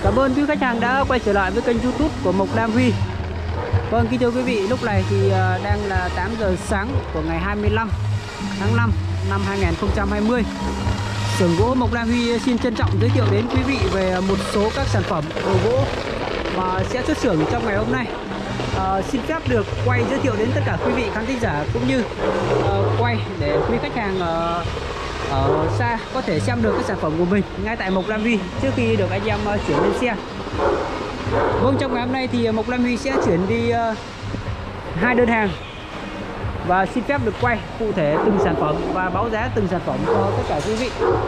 Cảm ơn quý khách hàng đã quay trở lại với kênh YouTube của Mộc Lam Huy. Vâng, kính thưa quý vị, lúc này thì đang là 8 giờ sáng của ngày 25 tháng 5 năm 2020. Xưởng gỗ Mộc Lam Huy xin trân trọng giới thiệu đến quý vị về một số các sản phẩm đồ gỗ mà sẽ xuất xưởng trong ngày hôm nay. Xin phép được quay giới thiệu đến tất cả quý vị khán thính giả cũng như quay để quý khách hàng ở xa có thể xem được cái sản phẩm của mình ngay tại Mộc Lam Huy trước khi được anh em chuyển lên xe. Vâng, trong ngày hôm nay thì Mộc Lam Huy sẽ chuyển đi 2 đơn hàng và xin phép được quay cụ thể từng sản phẩm và báo giá từng sản phẩm cho tất cả quý vị.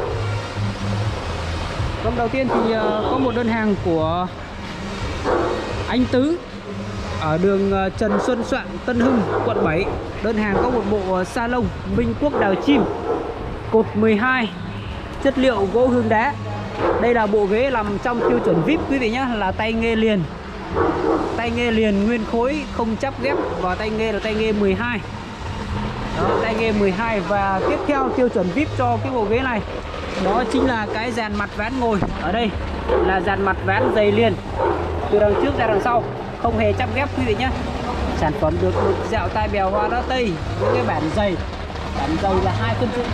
Vâng, đầu tiên thì có một đơn hàng của anh Tứ ở đường Trần Xuân Soạn, Tân Hưng, quận 7. Đơn hàng có một bộ salon Minh Quốc đào chim, cột 12, chất liệu gỗ hương đá. Đây là bộ ghế nằm trong tiêu chuẩn VIP quý vị nhé, là tay nghề liền. Tay nghề liền nguyên khối, không chắp ghép, và tay nghề là tay nghề 12. Đó, tay nghề 12. Và tiếp theo tiêu chuẩn VIP cho cái bộ ghế này đó chính là cái dàn mặt ván ngồi. Ở đây là dàn mặt ván dày liền từ đằng trước ra đằng sau, không hề chắp ghép quý vị nhé. Sản phẩm được dạo tai bèo hoa lá tây với cái bản dày là 2 phân rưỡi.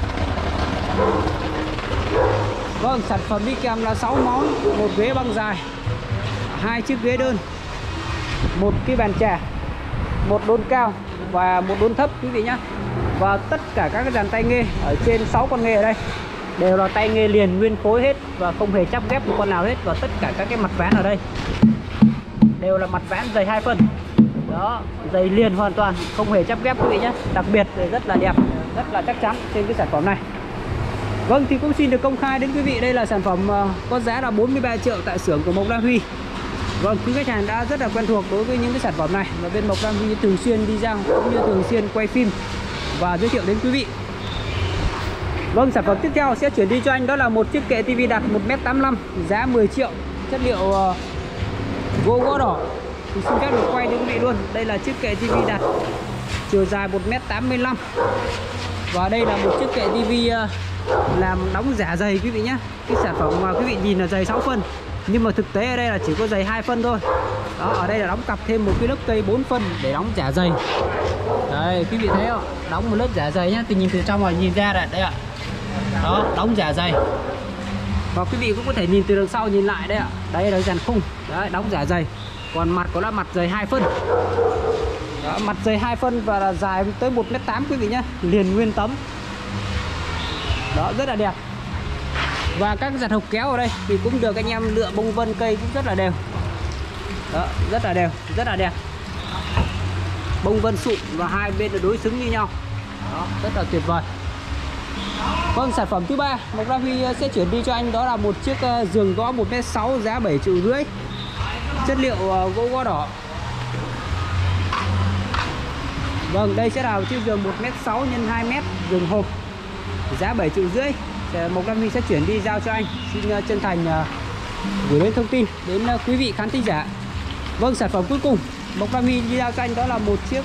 Vâng, sản phẩm đi kèm là 6 món, một ghế băng dài, 2 chiếc ghế đơn, một cái bàn trà, một đôn cao và một đôn thấp quý vị nhé. Và tất cả các cái dàn tay nghề ở trên 6 con nghề ở đây đều là tay nghề liền nguyên khối hết và không hề chắp ghép một con nào hết. Và tất cả các cái mặt ván ở đây đều là mặt ván dày 2 phân. Đó, dày liền hoàn toàn, không hề chắp ghép quý vị nhé. Đặc biệt rất là đẹp, rất là chắc chắn trên cái sản phẩm này. Vâng, thì cũng xin được công khai đến quý vị, đây là sản phẩm có giá là 43 triệu tại xưởng của Mộc Lam Huy. Vâng, quý khách hàng đã rất là quen thuộc đối với những cái sản phẩm này và bên Mộc Lam Huy thường xuyên đi ra cũng như thường xuyên quay phim và giới thiệu đến quý vị. Vâng, sản phẩm tiếp theo sẽ chuyển đi cho anh đó là một chiếc kệ tivi đặt 1m85, giá 10 triệu, chất liệu gỗ đỏ. Thì xin phép được quay đến quý vị luôn. Đây là chiếc kệ tivi đặt chiều dài 1m85. Và đây là một chiếc kệ tivi làm đóng giả dày quý vị nhé. Cái sản phẩm mà quý vị nhìn là dày 6 phân, nhưng mà thực tế ở đây là chỉ có dày 2 phân thôi. Đó, ở đây là đóng cặp thêm một cái lớp cây 4 phân để đóng giả dày. Đây, quý vị thấy không? Đóng một lớp giả dày nhá, thì nhìn từ trong rồi nhìn ra đây ạ. Đó, đóng giả dày. Và quý vị cũng có thể nhìn từ đằng sau nhìn lại đây ạ. Đây là dàn khung, đấy, đóng giả dày. Còn mặt có là mặt dày 2 phân. Đó, mặt dày 2 phân và là dài tới 1m8 quý vị nhé, liền nguyên tấm. Đó, rất là đẹp. Và các giặt hộc kéo ở đây thì cũng được anh em lựa bông vân cây cũng rất là đều. Đó, rất là đều, rất là đẹp. Bông vân sụn và hai bên là đối xứng như nhau. Đó, rất là tuyệt vời. Vâng, sản phẩm thứ ba Mộc Lam Huy sẽ chuyển đi cho anh đó là một chiếc giường gõ 1m6, giá 7,5 triệu, chất liệu gỗ đỏ. Vâng, đây sẽ là chiếc giường 1m6 x 2m, giường hộp, giá 7,5 triệu. Mộc Lam Huy sẽ chuyển đi giao cho anh. Xin chân thành gửi đến thông tin đến quý vị khán thính giả. Vâng, sản phẩm cuối cùng Mộc Lam Huy đi giao cho anh đó là một chiếc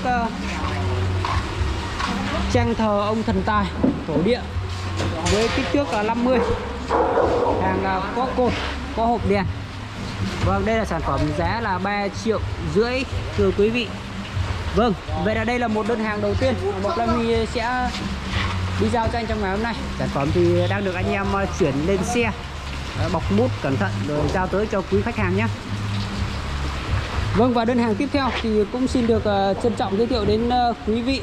trang thờ ông thần tài thổ địa với kích thước là 50, hàng có cột, có hộp đèn. Vâng, đây là sản phẩm giá là 3,5 triệu thưa quý vị. Vâng, vậy là đây là một đơn hàng đầu tiên Mộc Lam Huy sẽ đi giao cho anh trong ngày hôm nay. Sản phẩm thì đang được anh em chuyển lên xe, bọc mút cẩn thận rồi giao tới cho quý khách hàng nhé. Vâng, và đơn hàng tiếp theo thì cũng xin được trân trọng giới thiệu đến quý vị.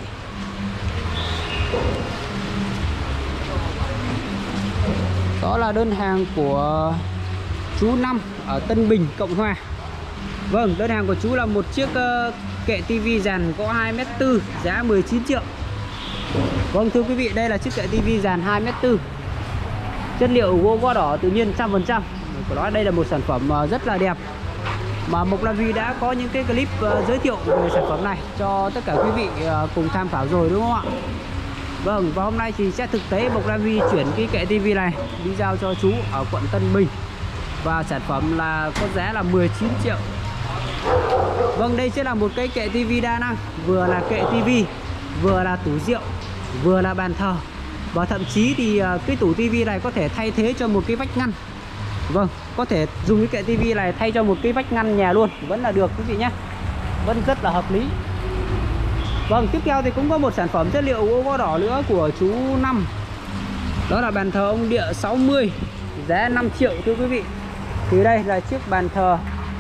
Đó là đơn hàng của chú Năm ở Tân Bình, Cộng Hòa. Vâng, đơn hàng của chú là một chiếc kệ tivi dàn có 2m4, giá 19 triệu. Vâng, thưa quý vị, đây là chiếc kệ tivi dàn 2m4, chất liệu gỗ đỏ tự nhiên 100%. Của nó đây là một sản phẩm rất là đẹp mà Mộc Lam Huy đã có những cái clip giới thiệu về sản phẩm này cho tất cả quý vị cùng tham khảo rồi, đúng không ạ? Vâng, và hôm nay thì sẽ thực tế Mộc Lam Huy chuyển cái kệ tivi này đi giao cho chú ở quận Tân Bình. Và sản phẩm là có giá là 19 triệu. Vâng, đây sẽ là một cái kệ tivi đa năng, vừa là kệ tivi, vừa là tủ rượu, vừa là bàn thờ. Và thậm chí thì cái tủ tivi này có thể thay thế cho một cái vách ngăn. Vâng, có thể dùng cái kệ tivi này thay cho một cái vách ngăn nhà luôn vẫn là được quý vị nhé, vẫn rất là hợp lý. Vâng, tiếp theo thì cũng có một sản phẩm chất liệu gỗ gõ đỏ nữa của chú Năm. Đó là bàn thờ ông Địa 60, giá 5 triệu thưa quý vị. Thì đây là chiếc bàn thờ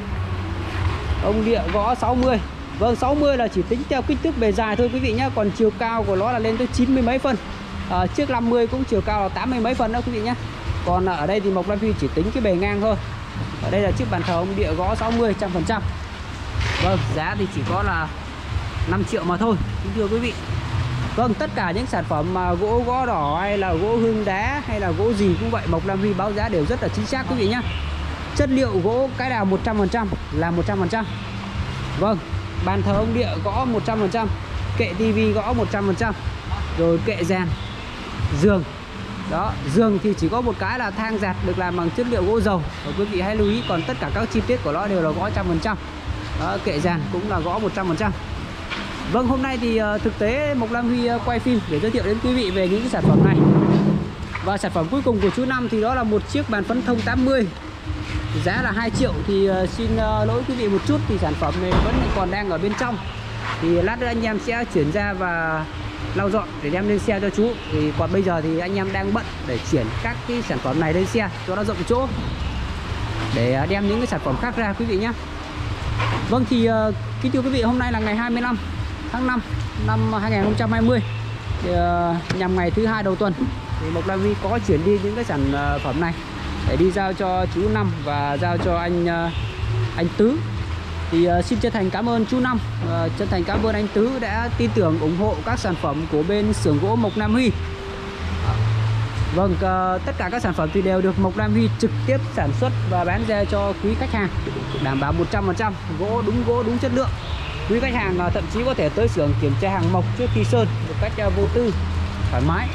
ông Địa gõ 60. Vâng, 60 là chỉ tính theo kích thước bề dài thôi quý vị nhé, còn chiều cao của nó là lên tới 90 mấy phân. Chiếc 50 cũng chiều cao là 80 mấy phân đó quý vị nhé. Còn ở đây thì Mộc Lam Huy chỉ tính cái bề ngang thôi. Ở đây là chiếc bàn thờ ông Địa gõ 60 100%. Vâng, giá thì chỉ có là 5 triệu mà thôi, kính thưa quý vị. Vâng, tất cả những sản phẩm mà gỗ gõ đỏ hay là gỗ hương đá hay là gỗ gì cũng vậy, Mộc Lam Huy báo giá đều rất là chính xác quý vị nhé. Chất liệu gỗ cái đào 100% là 100%. Vâng, bàn thờ ông Địa gõ 100%, kệ tivi gõ 100%, rồi kệ dàn, giường. Đó, giường thì chỉ có một cái là thang giặt được làm bằng chất liệu gỗ dầu. Và quý vị hãy lưu ý, còn tất cả các chi tiết của nó đều là gõ 100%. Đó, kệ dàn cũng là gõ 100%. Vâng, hôm nay thì thực tế Mộc Lam Huy quay phim để giới thiệu đến quý vị về những cái sản phẩm này. Và sản phẩm cuối cùng của chú Năm thì đó là một chiếc bàn phấn thông 80, giá là 2 triệu. Thì xin lỗi quý vị một chút, thì sản phẩm này vẫn còn đang ở bên trong. Thì lát nữa anh em sẽ chuyển ra và lau dọn để đem lên xe cho chú. Thì còn bây giờ thì anh em đang bận để chuyển các cái sản phẩm này lên xe cho nó rộng chỗ, để đem những cái sản phẩm khác ra quý vị nhé. Vâng, thì kính thưa quý vị, hôm nay là ngày 25 tháng 5 năm 2020, thì, nhằm ngày thứ hai đầu tuần, thì Mộc Lam Huy có chuyển đi những cái sản phẩm này để đi giao cho chú Năm và giao cho anh Tứ. Thì xin chân thành cảm ơn chú Năm, chân thành cảm ơn anh Tứ đã tin tưởng ủng hộ các sản phẩm của bên xưởng gỗ Mộc Lam Huy. Vâng, tất cả các sản phẩm thì đều được Mộc Lam Huy trực tiếp sản xuất và bán ra cho quý khách hàng, đảm bảo 100% gỗ đúng chất lượng. Quý khách hàng thậm chí có thể tới xưởng kiểm tra hàng mộc trước khi sơn một cách vô tư, thoải mái.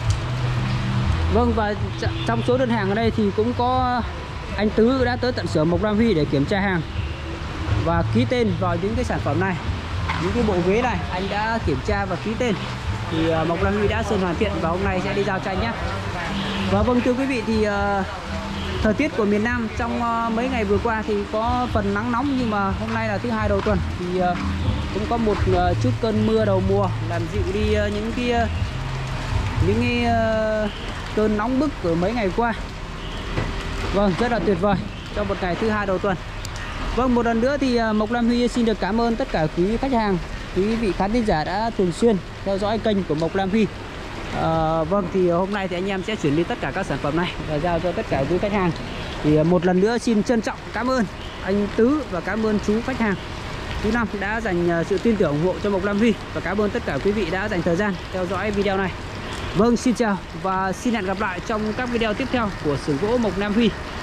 Vâng, và trong số đơn hàng ở đây thì cũng có anh Tứ đã tới tận xưởng Mộc Lam Huy để kiểm tra hàng và ký tên vào những cái sản phẩm này. Những cái bộ ghế này anh đã kiểm tra và ký tên, thì Mộc Lam Huy đã sơn hoàn thiện và hôm nay sẽ đi giao cho anh nhé. Và vâng, thưa quý vị, thì thời tiết của miền Nam trong mấy ngày vừa qua thì có phần nắng nóng, nhưng mà hôm nay là thứ hai đầu tuần thì cũng có một chút cơn mưa đầu mùa làm dịu đi những cái cơn nóng bức của mấy ngày qua. Vâng, rất là tuyệt vời cho một ngày thứ hai đầu tuần. Vâng, một lần nữa thì Mộc Lam Huy xin được cảm ơn tất cả quý khách hàng, quý vị khán thính giả đã thường xuyên theo dõi kênh của Mộc Lam Huy. Vâng, thì hôm nay thì anh em sẽ chuyển đi tất cả các sản phẩm này và giao cho tất cả quý khách hàng. Thì một lần nữa xin trân trọng cảm ơn anh Tứ và cảm ơn chú khách hàng chú Năm đã dành sự tin tưởng ủng hộ cho Mộc Lam Huy, và cảm ơn tất cả quý vị đã dành thời gian theo dõi video này. Vâng, xin chào và xin hẹn gặp lại trong các video tiếp theo của xưởng gỗ Mộc Lam Huy.